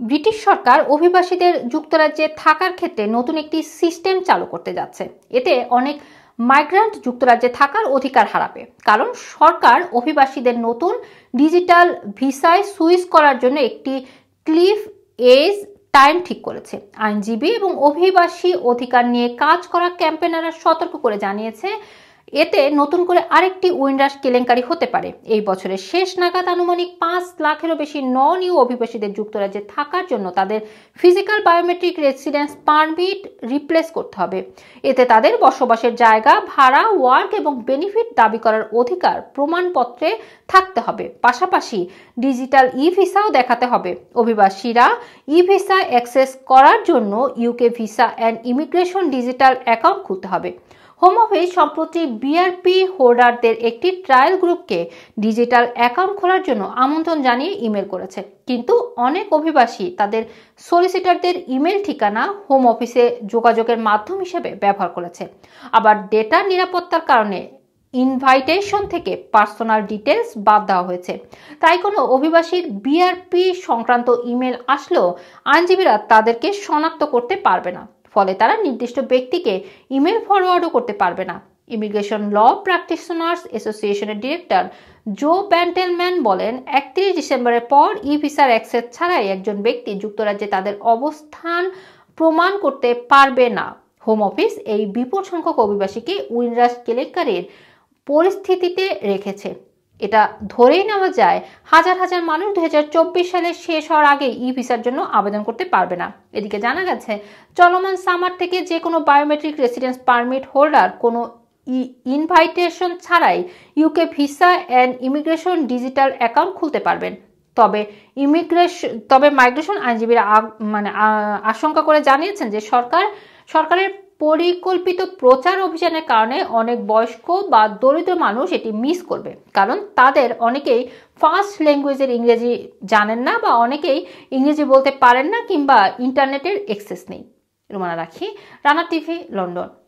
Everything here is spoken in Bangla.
ব্রিটিশ সরকার অভিবাসীদের যুক্তরাজ্যে থাকার ক্ষেত্রে নতুন একটি সিস্টেম চালু করতে যাচ্ছে। এতে অনেক মাইগ্রান্ট যুক্তরাজ্যে থাকার অধিকার হারাবে, কারণ সরকার অভিবাসীদের নতুন ডিজিটাল ভিসায় সুইচ করার জন্য একটি ক্লিফ এজ টাইম ঠিক করেছে। আইনজীবী এবং অভিবাসী অধিকার নিয়ে কাজ করা ক্যাম্পেনাররা সতর্ক করে জানিয়েছে, এতে নতুন করে আরেকটি উইন্ডাস কেলেঙ্কারি হতে পারে। এই বছরের শেষ নাগাদ আনুমানিক 5 লাখেরও বেশি নন ইউ অভিবাসীদের যুক্তরাজ্যে থাকার জন্য তাদের physical biometric residence permit replace করতে হবে। এতে তাদের বসবাসের জায়গা, ভাড়া, ওয়ার্ক এবং বেনিফিট দাবি করার অধিকার প্রমাণপত্রে থাকতে হবে। পাশাপাশি ডিজিটাল ই ভিসাও দেখাতে হবে। অভিবাসীরা ই ভিসা অ্যাক্সেস করার জন্য UK visa and immigration digital account খুলতে হবে। হোম অফিস সম্প্রতি বিআরপি হোল্ডারদের একটি ট্রায়াল গ্রুপকে ডিজিটাল অ্যাকাউন্ট খোলার জন্য আমন্ত্রণ জানিয়ে ইমেল করেছে, কিন্তু অনেক অভিবাসী তাদের সলিসিটরদের ইমেল ঠিকানা হোম অফিসে যোগাযোগের মাধ্যম হিসেবে ব্যবহার করেছে। আবার ডেটার নিরাপত্তার কারণে ইনভাইটেশন থেকে পার্সোনাল ডিটেলস বাদ দেওয়া হয়েছে। তাই কোনো অভিবাসীর বিআরপি সংক্রান্ত ইমেল আসলেও আইনজীবীরা তাদেরকে শনাক্ত করতে পারবে না, ফলে তারা নির্দিষ্ট ব্যক্তিকে ইমেল ফরওয়ার্ডও করতে পারবে না। ইমিগ্রেশন ল প্র্যাকটিশনার্স অ্যাসোসিয়েশনের ডিরেক্টর জো ব্যান্টেলম্যান বলেন, 31 ডিসেম্বরের পর ই ভিসার অ্যাক্সেস ছাড়াই একজন ব্যক্তি যুক্তরাজ্যে তাদের অবস্থান প্রমাণ করতে পারবে না। হোম অফিস এই বিপুল সংখ্যক অভিবাসীকে উইন্ডাস কেলেঙ্কারির পরিস্থিতিতে রেখেছে। এটা ধরেই নেওয়া যায় হাজার হাজার মানুষ 2024 সালে শেষ হওয়ার আগে ই ভিসার জন্য আবেদন করতে পারবে না। এদিকে জানা গেছে, চলমান সামার থেকে যে কোনো বায়োমেট্রিক রেসিডেন্স পারমিট হোল্ডার কোনো ইনভাইটেশন ছাড়াই UK visa and immigration digital account খুলতে পারবেন। তবে মাইগ্রেশন আইনজীবীরা আশঙ্কা করে জানিয়েছেন যে সরকারের পরিকল্পিত প্রচার অভিযানের কারণে অনেক বয়স্ক বা দরিদ্র মানুষ এটি মিস করবে, কারণ তাদের অনেকেই ফার্স্ট ল্যাঙ্গুয়েজের ইংরেজি জানেন না বা অনেকেই ইংরেজি বলতে পারেন না কিংবা ইন্টারনেটের অ্যাক্সেস নেই। রুমানা রাখি, রানা টিভি, লন্ডন।